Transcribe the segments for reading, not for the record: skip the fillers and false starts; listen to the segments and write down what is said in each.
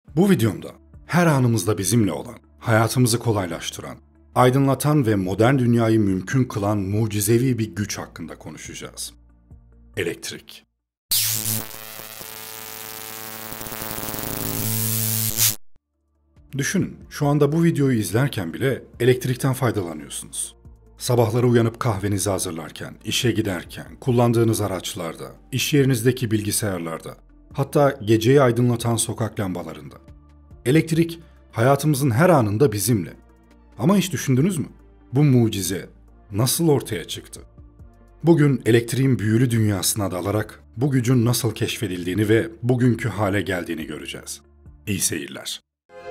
Bu videomda her anımızda bizimle olan, hayatımızı kolaylaştıran, aydınlatan ve modern dünyayı mümkün kılan mucizevi bir güç hakkında konuşacağız. Elektrik. Düşünün, şu anda bu videoyu izlerken bile elektrikten faydalanıyorsunuz. Sabahları uyanıp kahvenizi hazırlarken, işe giderken, kullandığınız araçlarda, iş yerinizdeki bilgisayarlarda, hatta geceyi aydınlatan sokak lambalarında. Elektrik, hayatımızın her anında bizimle. Ama hiç düşündünüz mü? Bu mucize nasıl ortaya çıktı? Bugün elektriğin büyülü dünyasına dalarak bu gücün nasıl keşfedildiğini ve bugünkü hale geldiğini göreceğiz. İyi seyirler.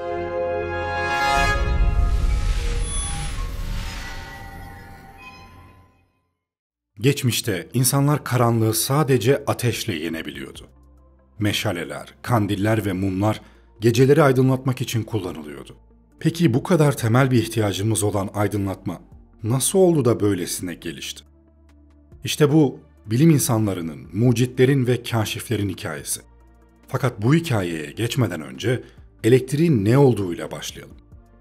Geçmişte insanlar karanlığı sadece ateşle yenebiliyordu. Meşaleler, kandiller ve mumlar geceleri aydınlatmak için kullanılıyordu. Peki bu kadar temel bir ihtiyacımız olan aydınlatma nasıl oldu da böylesine gelişti? İşte bu bilim insanlarının, mucitlerin ve kaşiflerin hikayesi. Fakat bu hikayeye geçmeden önce elektriğin ne olduğuyla başlayalım.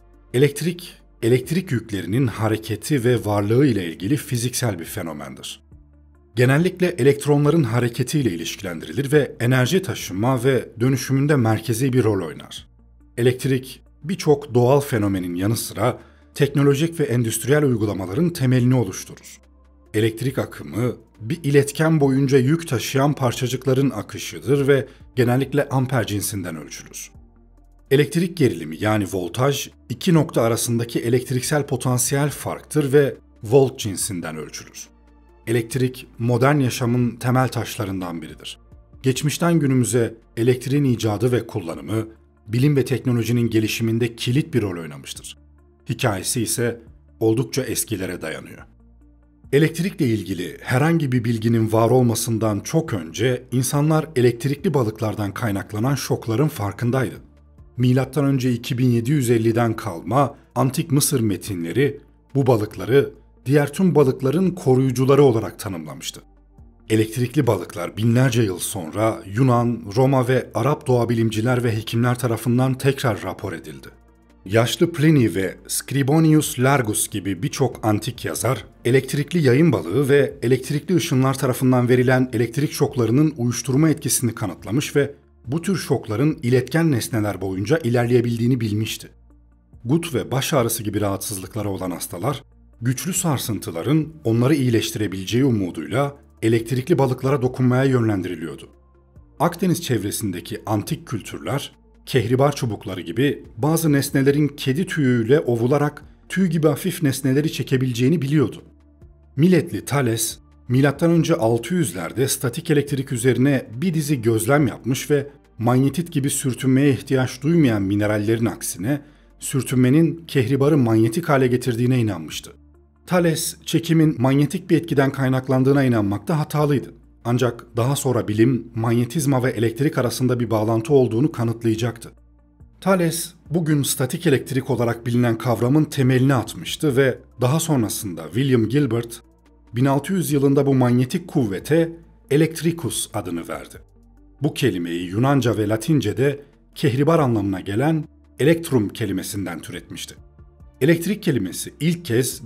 Elektrik yüklerinin hareketi ve varlığı ile ilgili fiziksel bir fenomendir. Genellikle elektronların hareketiyle ilişkilendirilir ve enerji taşıma ve dönüşümünde merkezi bir rol oynar. Elektrik, birçok doğal fenomenin yanı sıra teknolojik ve endüstriyel uygulamaların temelini oluşturur. Elektrik akımı, bir iletken boyunca yük taşıyan parçacıkların akışıdır ve genellikle amper cinsinden ölçülür. Elektrik gerilimi yani voltaj, iki nokta arasındaki elektriksel potansiyel farktır ve volt cinsinden ölçülür. Elektrik, modern yaşamın temel taşlarından biridir. Geçmişten günümüze elektriğin icadı ve kullanımı, bilim ve teknolojinin gelişiminde kilit bir rol oynamıştır. Hikayesi ise oldukça eskilere dayanıyor. Elektrikle ilgili herhangi bir bilginin var olmasından çok önce insanlar elektrikli balıklardan kaynaklanan şokların farkındaydı. Milattan önce 2750'den kalma antik Mısır metinleri bu balıkları diğer tüm balıkların koruyucuları olarak tanımlamıştı. Elektrikli balıklar binlerce yıl sonra Yunan, Roma ve Arap doğabilimciler ve hekimler tarafından tekrar rapor edildi. Yaşlı Pliny ve Scribonius Largus gibi birçok antik yazar, elektrikli yayın balığı ve elektrikli ışınlar tarafından verilen elektrik şoklarının uyuşturma etkisini kanıtlamış ve bu tür şokların iletken nesneler boyunca ilerleyebildiğini bilmişti. Gut ve baş ağrısı gibi rahatsızlıkları olan hastalar, güçlü sarsıntıların onları iyileştirebileceği umuduyla elektrikli balıklara dokunmaya yönlendiriliyordu. Akdeniz çevresindeki antik kültürler, kehribar çubukları gibi bazı nesnelerin kedi tüyüyle ovularak tüy gibi hafif nesneleri çekebileceğini biliyordu. Miletli Thales, M.Ö. 600'lerde statik elektrik üzerine bir dizi gözlem yapmış ve manyetit gibi sürtünmeye ihtiyaç duymayan minerallerin aksine sürtünmenin kehribarı manyetik hale getirdiğine inanmıştı. Thales, çekimin manyetik bir etkiden kaynaklandığına inanmakta hatalıydı. Ancak daha sonra bilim, manyetizma ve elektrik arasında bir bağlantı olduğunu kanıtlayacaktı. Thales, bugün statik elektrik olarak bilinen kavramın temelini atmıştı ve daha sonrasında William Gilbert, 1600 yılında bu manyetik kuvvete Electricus adını verdi. Bu kelimeyi Yunanca ve Latince'de kehribar anlamına gelen elektrum kelimesinden türetmişti. Elektrik kelimesi ilk kez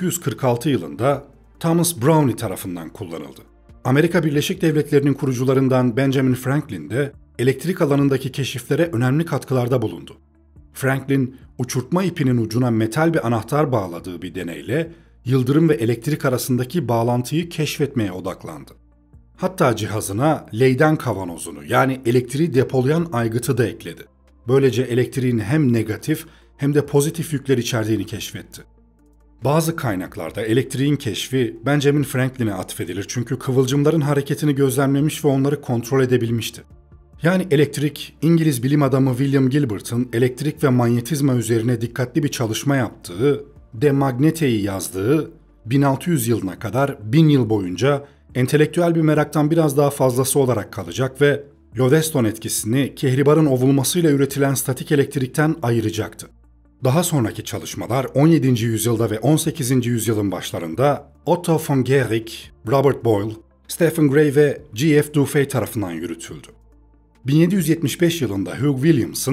1646 yılında Thomas Browne tarafından kullanıldı. Amerika Birleşik Devletleri'nin kurucularından Benjamin Franklin de elektrik alanındaki keşiflere önemli katkılarda bulundu. Franklin, uçurtma ipinin ucuna metal bir anahtar bağladığı bir deneyle yıldırım ve elektrik arasındaki bağlantıyı keşfetmeye odaklandı. Hatta cihazına Leyden kavanozunu yani elektriği depolayan aygıtı da ekledi. Böylece elektriğin hem negatif hem de pozitif yükler içerdiğini keşfetti. Bazı kaynaklarda elektriğin keşfi Benjamin Franklin'e atfedilir çünkü kıvılcımların hareketini gözlemlemiş ve onları kontrol edebilmişti. Yani elektrik, İngiliz bilim adamı William Gilbert'ın elektrik ve manyetizma üzerine dikkatli bir çalışma yaptığı, De Magnete'yi yazdığı 1600 yılına kadar 1000 yıl boyunca entelektüel bir meraktan biraz daha fazlası olarak kalacak ve Lodeston etkisini kehribarın ovulmasıyla üretilen statik elektrikten ayıracaktı. Daha sonraki çalışmalar 17. yüzyılda ve 18. yüzyılın başlarında Otto von Guericke, Robert Boyle, Stephen Gray ve G.F. Dufay tarafından yürütüldü. 1775 yılında Hugh Williams'ın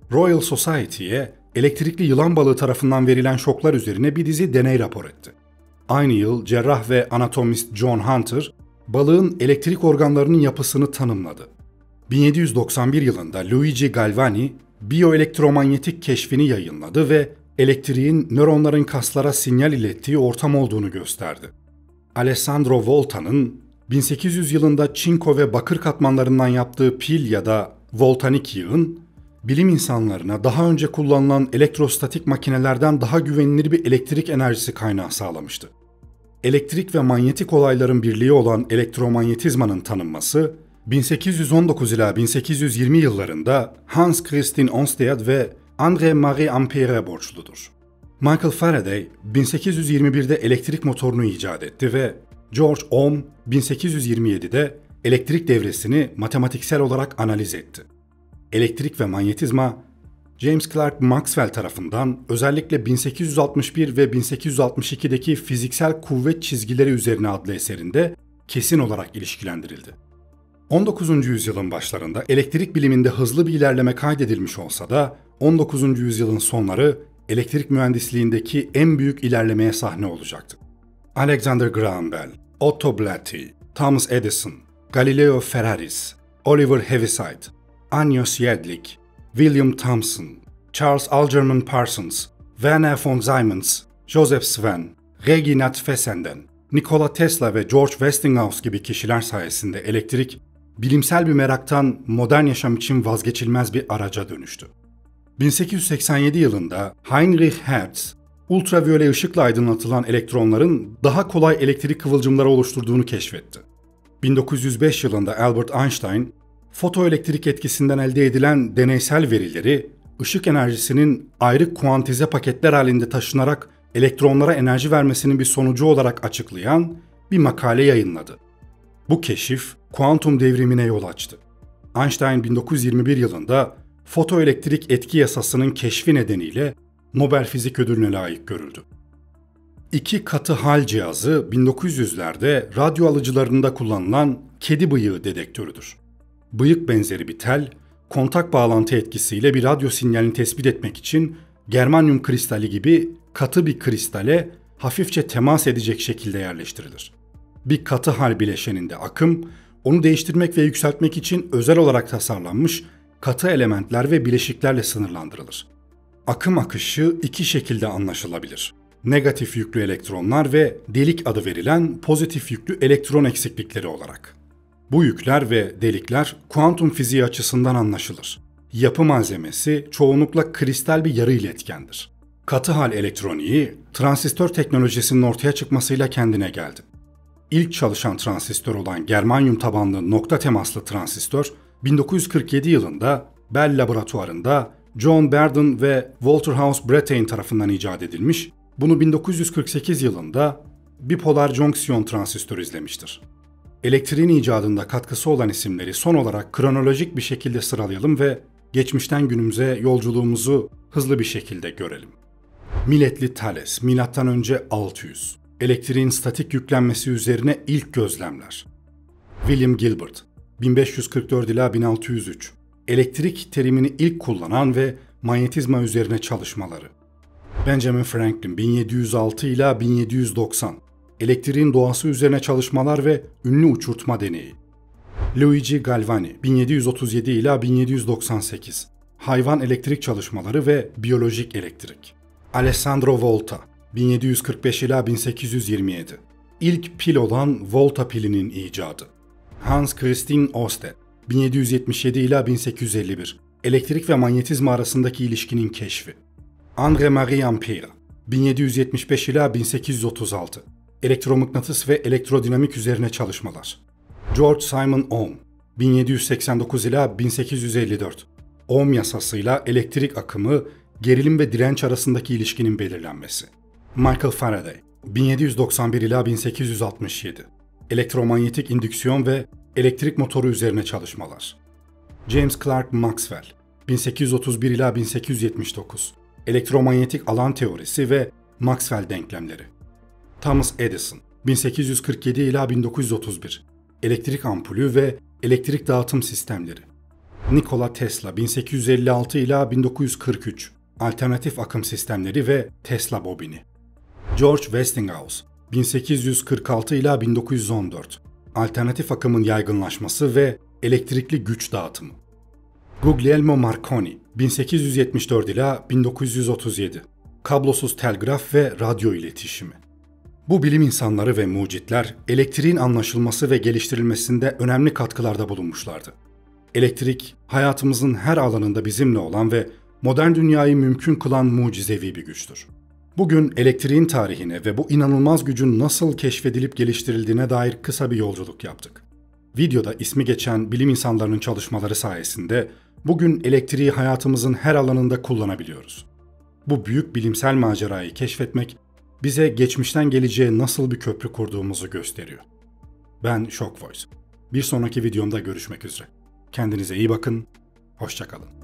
Royal Society'ye elektrikli yılan balığı tarafından verilen şoklar üzerine bir dizi deney rapor etti. Aynı yıl cerrah ve anatomist John Hunter, balığın elektrik organlarının yapısını tanımladı. 1791 yılında Luigi Galvani, biyoelektromanyetik keşfini yayınladı ve elektriğin nöronların kaslara sinyal ilettiği ortam olduğunu gösterdi. Alessandro Volta'nın 1800 yılında çinko ve bakır katmanlarından yaptığı pil ya da voltanik yığın, bilim insanlarına daha önce kullanılan elektrostatik makinelerden daha güvenilir bir elektrik enerjisi kaynağı sağlamıştı. Elektrik ve manyetik olayların birliği olan elektromanyetizmanın tanınması, 1819 ila 1820 yıllarında Hans Christian Ørsted ve André-Marie Ampere'e borçludur. Michael Faraday, 1821'de elektrik motorunu icat etti ve George Ohm, 1827'de elektrik devresini matematiksel olarak analiz etti. Elektrik ve manyetizma, James Clerk Maxwell tarafından özellikle 1861 ve 1862'deki Fiziksel Kuvvet Çizgileri Üzerine adlı eserinde kesin olarak ilişkilendirildi. 19. yüzyılın başlarında elektrik biliminde hızlı bir ilerleme kaydedilmiş olsa da 19. yüzyılın sonları elektrik mühendisliğindeki en büyük ilerlemeye sahne olacaktı. Alexander Graham Bell, Otto Blatty, Thomas Edison, Galileo Ferraris, Oliver Heaviside, Anios Jedlik, William Thomson, Charles Algernon Parsons, Werner von Siemens, Joseph Sven, Reginald Fessenden, Nikola Tesla ve George Westinghouse gibi kişiler sayesinde elektrik, bilimsel bir meraktan modern yaşam için vazgeçilmez bir araca dönüştü. 1887 yılında Heinrich Hertz, ultraviyole ışıkla aydınlatılan elektronların daha kolay elektrik kıvılcımları oluşturduğunu keşfetti. 1905 yılında Albert Einstein, fotoelektrik etkisinden elde edilen deneysel verileri ışık enerjisinin ayrı kuantize paketler halinde taşınarak elektronlara enerji vermesinin bir sonucu olarak açıklayan bir makale yayınladı. Bu keşif kuantum devrimine yol açtı. Einstein 1921 yılında fotoelektrik etki yasasının keşfi nedeniyle Nobel Fizik Ödülü'ne layık görüldü. İki katı hal cihazı 1900'lerde radyo alıcılarında kullanılan kedi bıyığı dedektörüdür. Bıyık benzeri bir tel, kontak bağlantı etkisiyle bir radyo sinyalini tespit etmek için germanyum kristali gibi katı bir kristale hafifçe temas edecek şekilde yerleştirilir. Bir katı hal bileşeninde akım, onu değiştirmek ve yükseltmek için özel olarak tasarlanmış katı elementler ve bileşiklerle sınırlandırılır. Akım akışı iki şekilde anlaşılabilir. Negatif yüklü elektronlar ve delik adı verilen pozitif yüklü elektron eksiklikleri olarak. Bu yükler ve delikler kuantum fiziği açısından anlaşılır. Yapı malzemesi çoğunlukla kristal bir yarı iletkendir. Katı hal elektroniği, transistör teknolojisinin ortaya çıkmasıyla kendine geldi. İlk çalışan transistör olan germanyum tabanlı nokta temaslı transistör, 1947 yılında Bell laboratuvarında John Bardeen ve Walterhouse Brattain tarafından icat edilmiş, bunu 1948 yılında bipolar jonksiyon transistörü izlemiştir. Elektriğin icadında katkısı olan isimleri son olarak kronolojik bir şekilde sıralayalım ve geçmişten günümüze yolculuğumuzu hızlı bir şekilde görelim. Miletli Thales, M.Ö. 600. Elektriğin statik yüklenmesi üzerine ilk gözlemler. William Gilbert, 1544 ila 1603. Elektrik terimini ilk kullanan ve manyetizma üzerine çalışmaları. Benjamin Franklin, 1706 ila 1790. Elektriğin doğası üzerine çalışmalar ve ünlü uçurtma deneyi. Luigi Galvani, 1737 ila 1798. Hayvan elektrik çalışmaları ve biyolojik elektrik. Alessandro Volta, 1745 ila 1827. İlk pil olan Volta pilinin icadı. Hans Christian Ørsted, 1777 ila 1851. Elektrik ve manyetizma arasındaki ilişkinin keşfi. André-Marie Ampère, 1775 ila 1836. Elektromıknatıs ve elektrodinamik üzerine çalışmalar. George Simon Ohm, 1789 ila 1854. Ohm yasasıyla elektrik akımı, gerilim ve direnç arasındaki ilişkinin belirlenmesi. Michael Faraday, 1791 ila 1867. Elektromanyetik indüksiyon ve elektrik motoru üzerine çalışmalar. James Clerk Maxwell, 1831 ila 1879. Elektromanyetik alan teorisi ve Maxwell denklemleri. Thomas Edison, 1847 ila 1931. Elektrik ampulü ve elektrik dağıtım sistemleri. Nikola Tesla 1856 ila 1943, alternatif akım sistemleri ve Tesla bobini. George Westinghouse 1846 ila 1914, alternatif akımın yaygınlaşması ve elektrikli güç dağıtımı. Guglielmo Marconi 1874 ila 1937, kablosuz telgraf ve radyo iletişimi. Bu bilim insanları ve mucitler elektriğin anlaşılması ve geliştirilmesinde önemli katkılarda bulunmuşlardı. Elektrik, hayatımızın her alanında bizimle olan ve modern dünyayı mümkün kılan mucizevi bir güçtür. Bugün elektriğin tarihine ve bu inanılmaz gücün nasıl keşfedilip geliştirildiğine dair kısa bir yolculuk yaptık. Videoda ismi geçen bilim insanlarının çalışmaları sayesinde bugün elektriği hayatımızın her alanında kullanabiliyoruz. Bu büyük bilimsel macerayı keşfetmek bize geçmişten geleceğe nasıl bir köprü kurduğumuzu gösteriyor. Ben Shock Voice. Bir sonraki videomda görüşmek üzere. Kendinize iyi bakın, hoşça kalın.